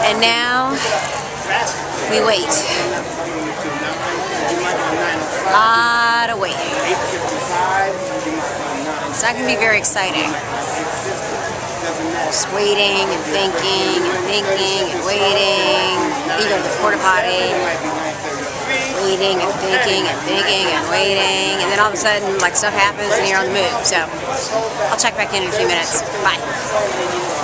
And now we wait. A lot of waiting. It's not going to be very exciting. Just waiting and thinking and thinking and waiting. You go to the porta potty. Waiting and thinking and thinking and waiting. And then all of a sudden, like, stuff happens and you're on the move. So I'll check back in a few minutes. Bye.